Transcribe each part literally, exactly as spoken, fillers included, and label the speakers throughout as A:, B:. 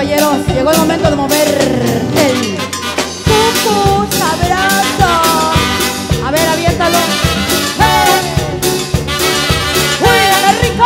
A: caballeros, llegó el momento de mover el cucu sabroso. A ver, aviéntalo. ¡Hey! ¡Uy, qué rico!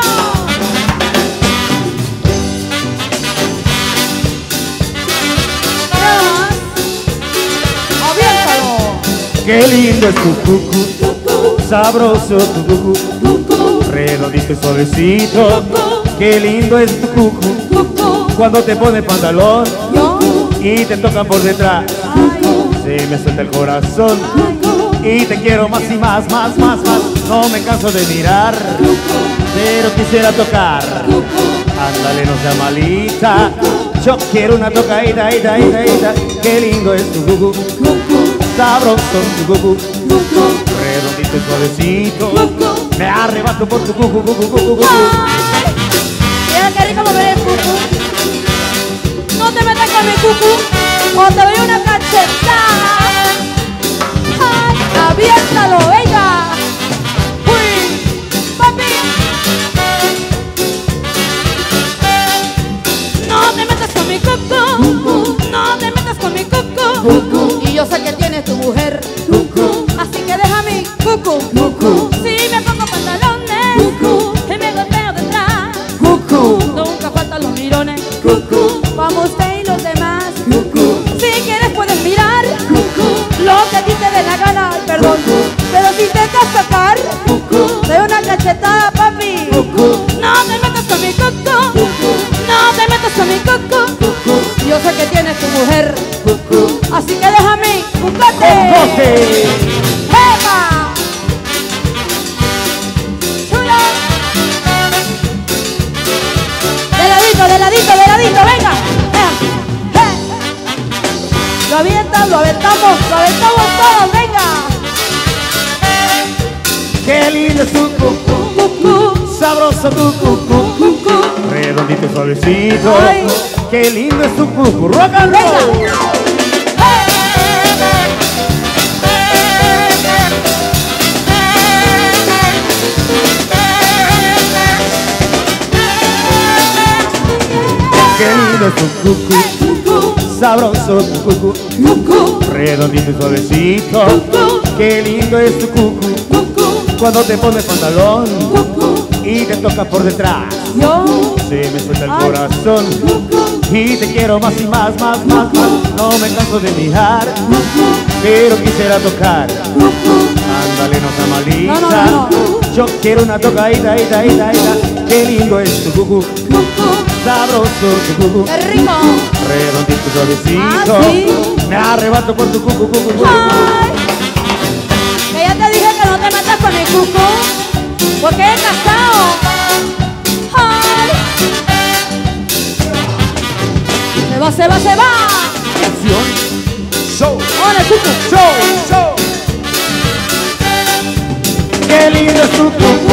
A: ¡Aviéntalo!
B: Qué lindo es tu cucu, sabroso tu cucu, redondito y suavecito. Qué lindo es tu cucu, cuando te pone pantalón y te tocan por detrás. Se me suelta el corazón y te quiero más y más, más, más, más. No me canso de mirar, pero quisiera tocar. Ándale, no sea malita, yo quiero una tocadita, ida, ida, ida. Qué lindo es tu cucu, sabroso tu cucu, redondito y suavecito. Me arrebato por tu cucu, cucu, cucu, cucu.
A: Mira qué rico mover el cucu. No te metas con mi cucu o te doy una cachetada. Ay, aviéntalo, venga. Uy, papi. No te metas con mi cucu, no te metas con mi cucu. Y yo sé que tienes tu mujer, así que deja mi cucu. Si me pongo pantalones y me golpeo detrás, nunca faltan los mirones. Vamos usted y los demás. Si quieres puedes mirar lo que a ti te dé la gana, perdón. Pero si intentas tocar, de una cachetada, papi. No te metas con mi coco, no te metas con mi coco. Yo sé que tienes tu mujer, así que déjame buscarte. ¡Eva! ¡Chulo! De ladito, de ladito, de ladito, venga. Lo avientan, lo aventamos, lo aventamos todos, venga.
B: Qué lindo es tu cucu, sabroso tu cucu, redondito y suavecito.
A: Ay.
B: Qué lindo es tu cucu, rock and roll. Qué lindo es tu cucu, sabroso tu cucu, redondito y suavecito. Qué lindo es tu cucu, cuando te pones pantalón y te toca por detrás. Se me suelta el corazón y te quiero más y más, más, más, más. No me canso de mirar, pero quisiera tocar. Ándale, no sea malita,
A: No, no, no, no.
B: yo quiero una tocadita, ida, ida, ida. Qué lindo es tu cucu, sabroso tu cucu,
A: ¡Qué rico!
B: redondito y suavecito.
A: Ah, ¿sí?
B: Me arrebato por tu cucu, cucu, cucu.
A: Ay, que ya te dije que no te metas con mi cucu, porque es casado. Ay. Se va, se va, se va.
B: Acción, show,
A: Hola, cucu.
B: show, show. Qué lindo es tu cucu,